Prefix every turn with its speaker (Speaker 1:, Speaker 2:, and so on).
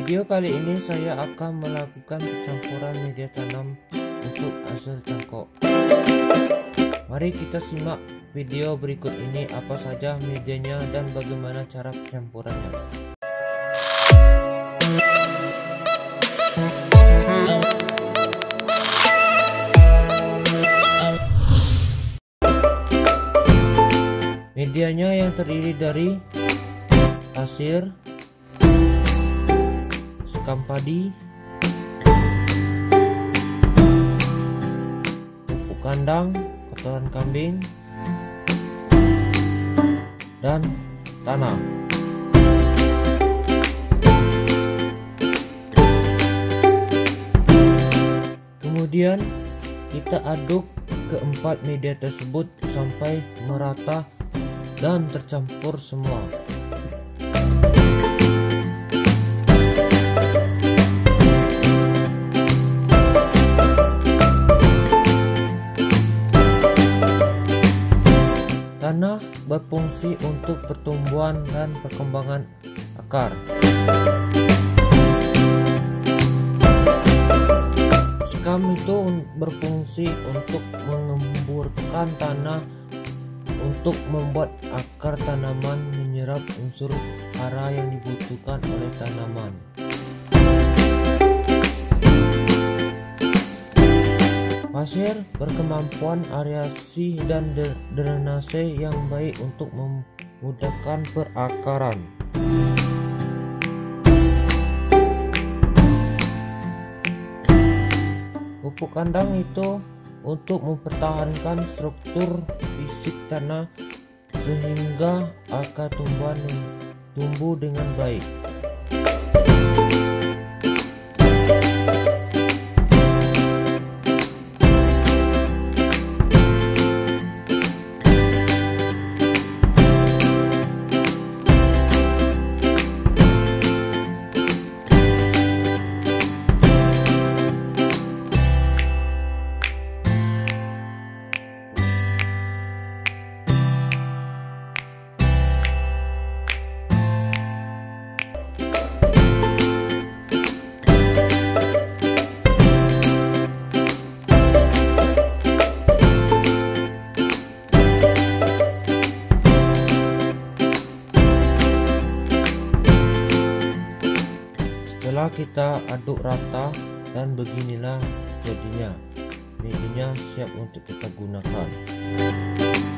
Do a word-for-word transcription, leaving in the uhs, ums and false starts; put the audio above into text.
Speaker 1: Video kali ini saya akan melakukan pencampuran media tanam untuk hasil cangkok. Mari kita simak video berikut ini apa saja medianya dan bagaimana cara pencampurannya. Medianya yang terdiri dari pasir, sekam padi, pupuk kandang, kotoran kambing, dan tanah. Kemudian kita aduk keempat media tersebut sampai merata dan tercampur semua. Tanah berfungsi untuk pertumbuhan dan perkembangan akar. Sekam itu berfungsi untuk mengemburkan tanah untuk membuat akar tanaman menyerap unsur hara yang dibutuhkan oleh tanaman. Pasir berkemampuan aerasi dan drainase yang baik untuk memudahkan perakaran. Pupuk kandang itu untuk mempertahankan struktur fisik tanah sehingga akar tumbuhan tumbuh dengan baik. Setelah kita aduk rata dan beginilah jadinya, medianya siap untuk kita gunakan.